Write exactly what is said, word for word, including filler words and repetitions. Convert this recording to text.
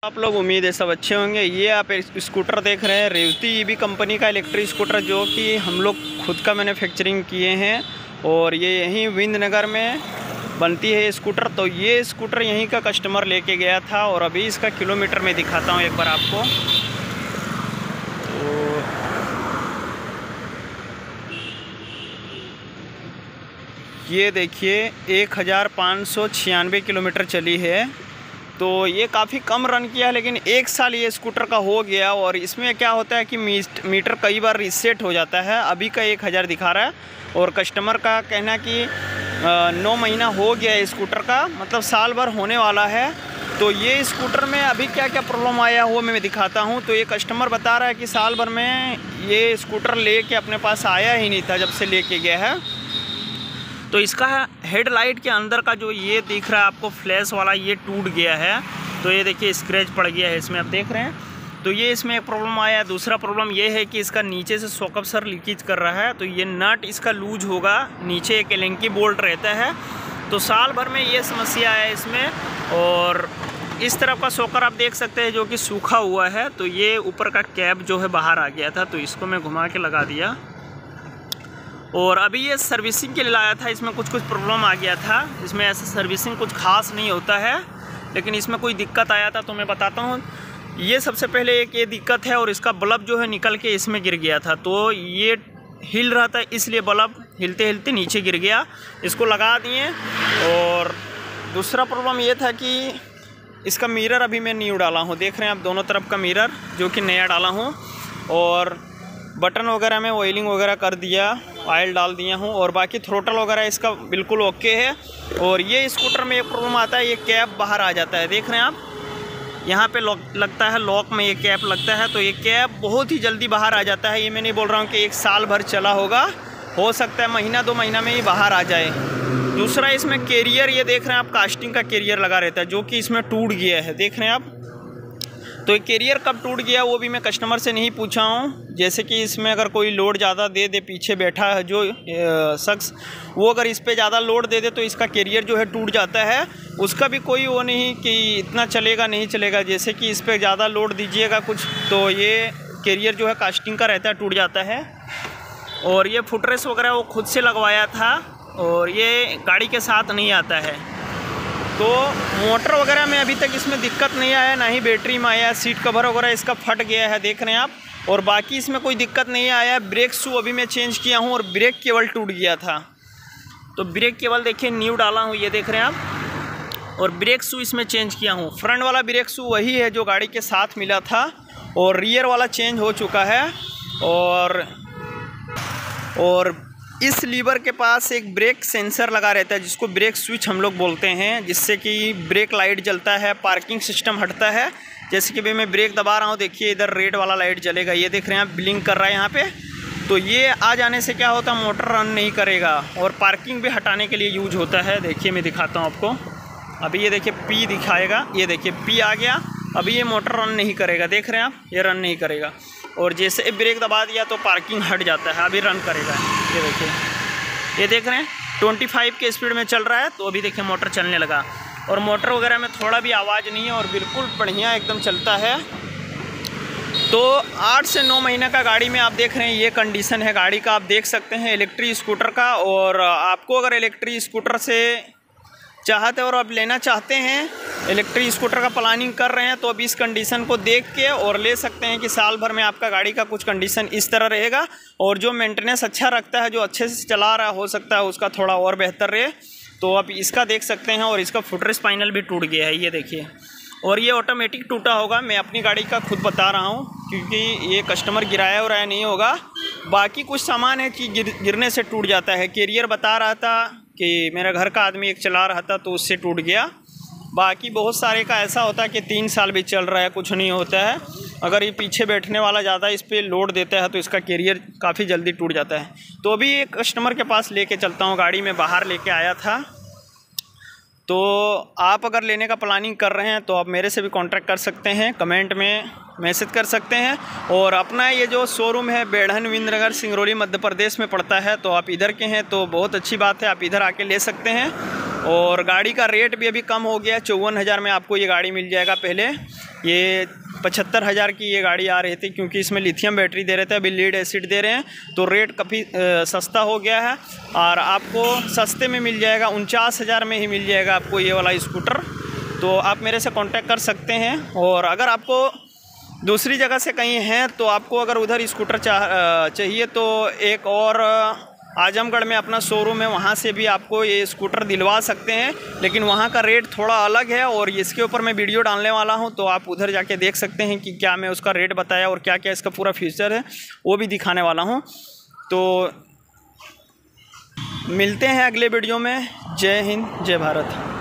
आप लोग उम्मीद है सब अच्छे होंगे। ये आप स्कूटर देख रहे हैं रेवती ईवी कंपनी का इलेक्ट्रिक स्कूटर, जो कि हम लोग खुद का मैन्युफैक्चरिंग किए हैं और ये यहीं विंदनगर में बनती है स्कूटर। तो ये स्कूटर यहीं का कस्टमर लेके गया था और अभी इसका किलोमीटर में दिखाता हूँ एक बार आपको। तो ये देखिए एक हज़ार पाँच सौ छियानवे किलोमीटर चली है। तो ये काफ़ी कम रन किया है, लेकिन एक साल ये स्कूटर का हो गया। और इसमें क्या होता है कि मीटर कई बार रीसेट हो जाता है। अभी का एक हज़ार दिखा रहा है और कस्टमर का कहना कि नौ महीना हो गया है स्कूटर का, मतलब साल भर होने वाला है। तो ये स्कूटर में अभी क्या क्या प्रॉब्लम आया हुआ मैं दिखाता हूँ। तो ये कस्टमर बता रहा है कि साल भर में ये स्कूटर ले के अपने पास आया ही नहीं था जब से लेके गया है। तो इसका हेडलाइट के अंदर का जो ये दिख रहा है आपको फ्लैश वाला, ये टूट गया है। तो ये देखिए स्क्रैच पड़ गया है इसमें, आप देख रहे हैं। तो ये इसमें एक प्रॉब्लम आया है। दूसरा प्रॉब्लम ये है कि इसका नीचे से शॉक अब्जॉर्बर लीकेज कर रहा है। तो ये नट इसका लूज होगा, नीचे एक एलेंकी बोल्ट रहता है। तो साल भर में ये समस्या है इसमें। और इस तरफ का शॉकर आप देख सकते हैं जो कि सूखा हुआ है। तो ये ऊपर का कैप जो है बाहर आ गया था, तो इसको मैं घुमा के लगा दिया। और अभी ये सर्विसिंग के लिए लाया था, इसमें कुछ कुछ प्रॉब्लम आ गया था। इसमें ऐसा सर्विसिंग कुछ खास नहीं होता है, लेकिन इसमें कोई दिक्कत आया था तो मैं बताता हूँ। ये सबसे पहले एक ये दिक्कत है और इसका बल्ब जो है निकल के इसमें गिर गया था। तो ये हिल रहा था, इसलिए बल्ब हिलते हिलते नीचे गिर गया। इसको लगा दिए। और दूसरा प्रॉब्लम ये था कि इसका मिरर अभी मैं न्यू डाला हूँ, देख रहे हैं आप दोनों तरफ का मिरर जो कि नया डाला हूँ। और बटन वगैरह में ऑयलिंग वगैरह कर दिया, ऑयल डाल दिया हूँ। और बाकी थ्रोटल वगैरह इसका बिल्कुल ओके है। और ये स्कूटर में एक प्रॉब्लम आता है, ये कैप बाहर आ जाता है, देख रहे हैं आप। यहाँ पे लॉक लगता है, लॉक में ये कैप लगता है। तो ये कैप बहुत ही जल्दी बाहर आ जाता है। ये मैं नहीं बोल रहा हूँ कि एक साल भर चला होगा, हो सकता है महीना दो महीना में ही बाहर आ जाए। दूसरा इसमें कैरियर, ये देख रहे हैं आप, कास्टिंग का कैरियर लगा रहता है जो कि इसमें टूट गया है, देख रहे हैं आप। तो ये कैरियर कब टूट गया वो भी मैं कस्टमर से नहीं पूछा हूँ। जैसे कि इसमें अगर कोई लोड ज़्यादा दे दे, पीछे बैठा है जो शख्स, वो अगर इस पे ज़्यादा लोड दे दे तो इसका कैरियर जो है टूट जाता है। उसका भी कोई वो नहीं कि इतना चलेगा नहीं चलेगा। जैसे कि इस पर ज़्यादा लोड दीजिएगा कुछ तो ये कैरियर जो है कास्टिंग का रहता है, टूट जाता है। और ये फुटरेस वगैरह वो खुद से लगवाया था और ये गाड़ी के साथ नहीं आता है। तो मोटर वगैरह में अभी तक इसमें दिक्कत नहीं आया, ना ही बैटरी में आया। सीट कवर वगैरह इसका फट गया है, देख रहे हैं आप। और बाकी इसमें कोई दिक्कत नहीं आया। ब्रेक शू अभी मैं चेंज किया हूँ और ब्रेक केबल टूट गया था। तो ब्रेक केबल देखिए न्यू डाला हूँ, ये देख रहे हैं आप। और ब्रेक शू इसमें चेंज किया हूँ। फ्रंट वाला ब्रेक शू वही है जो गाड़ी के साथ मिला था और रियर वाला चेंज हो चुका है। और और इस लीवर के पास एक ब्रेक सेंसर लगा रहता है जिसको ब्रेक स्विच हम लोग बोलते हैं, जिससे कि ब्रेक लाइट जलता है, पार्किंग सिस्टम हटता है। जैसे कि भाई मैं ब्रेक दबा रहा हूँ, देखिए इधर रेड वाला लाइट जलेगा, ये देख रहे हैं आप, ब्लिंक कर रहा है यहाँ पे। तो ये आ जाने से क्या होता है, मोटर रन नहीं करेगा। और पार्किंग भी हटाने के लिए यूज होता है। देखिए मैं दिखाता हूँ आपको। अभी ये देखिए पी दिखाएगा, ये देखिए पी आ गया। अभी ये मोटर रन नहीं करेगा, देख रहे हैं आप, ये रन नहीं करेगा। और जैसे ब्रेक दबा दिया तो पार्किंग हट जाता है, अभी रन करेगा। ये देखिए, ये देख रहे हैं पच्चीस के स्पीड में चल रहा है। तो अभी देखिए मोटर चलने लगा। और मोटर वगैरह में थोड़ा भी आवाज़ नहीं है और बिल्कुल बढ़िया एकदम चलता है। तो आठ से नौ महीने का गाड़ी में आप देख रहे हैं ये कंडीशन है गाड़ी का, आप देख सकते हैं इलेक्ट्रिक स्कूटर का। और आपको अगर इलेक्ट्रिक स्कूटर से चाहते और आप लेना चाहते हैं, इलेक्ट्रिक स्कूटर का प्लानिंग कर रहे हैं, तो अब इस कंडीशन को देख के और ले सकते हैं कि साल भर में आपका गाड़ी का कुछ कंडीशन इस तरह रहेगा। और जो मेंटेनेंस अच्छा रखता है, जो अच्छे से चला रहा हो सकता है उसका थोड़ा और बेहतर रहे। तो आप इसका देख सकते हैं। और इसका फुटरेस्ट पैनल भी टूट गया है, ये देखिए। और ये ऑटोमेटिक टूटा होगा, मैं अपनी गाड़ी का खुद बता रहा हूँ क्योंकि ये कस्टमर गिराया उराया नहीं होगा। बाकी कुछ सामान है कि गिर गिरने से टूट जाता है। कैरियर बता रहा था कि मेरा घर का आदमी एक चला रहा था तो उससे टूट गया। बाकी बहुत सारे का ऐसा होता है कि तीन साल भी चल रहा है, कुछ नहीं होता है। अगर ये पीछे बैठने वाला ज़्यादा इस पर लोड देता है तो इसका कैरियर काफ़ी जल्दी टूट जाता है। तो अभी एक कस्टमर के पास लेके चलता हूँ, गाड़ी में बाहर लेके आया था। तो आप अगर लेने का प्लानिंग कर रहे हैं तो आप मेरे से भी कांटेक्ट कर सकते हैं, कमेंट में मैसेज कर सकते हैं। और अपना ये जो शोरूम है बेढ़न विंदनगर सिंगरौली मध्य प्रदेश में पड़ता है। तो आप इधर के हैं तो बहुत अच्छी बात है, आप इधर आके ले सकते हैं। और गाड़ी का रेट भी अभी कम हो गया, चौवन हज़ार में आपको ये गाड़ी मिल जाएगा। पहले ये पचहत्तर हज़ार की ये गाड़ी आ रही थी, क्योंकि इसमें लिथियम बैटरी दे रहे थे, अभी लीड एसिड दे रहे हैं, तो रेट काफ़ी सस्ता हो गया है और आपको सस्ते में मिल जाएगा, उनचास हज़ार में ही मिल जाएगा आपको ये वाला स्कूटर। तो आप मेरे से कांटेक्ट कर सकते हैं। और अगर आपको दूसरी जगह से कहीं हैं तो आपको अगर उधर स्कूटर चाह चाहिए तो एक और आजमगढ़ में अपना शोरूम है, वहाँ से भी आपको ये स्कूटर दिलवा सकते हैं, लेकिन वहाँ का रेट थोड़ा अलग है और इसके ऊपर मैं वीडियो डालने वाला हूँ, तो आप उधर जाके देख सकते हैं कि क्या मैं उसका रेट बताया और क्या क्या इसका पूरा फीचर है वो भी दिखाने वाला हूँ। तो मिलते हैं अगले वीडियो में। जय हिंद, जय भारत।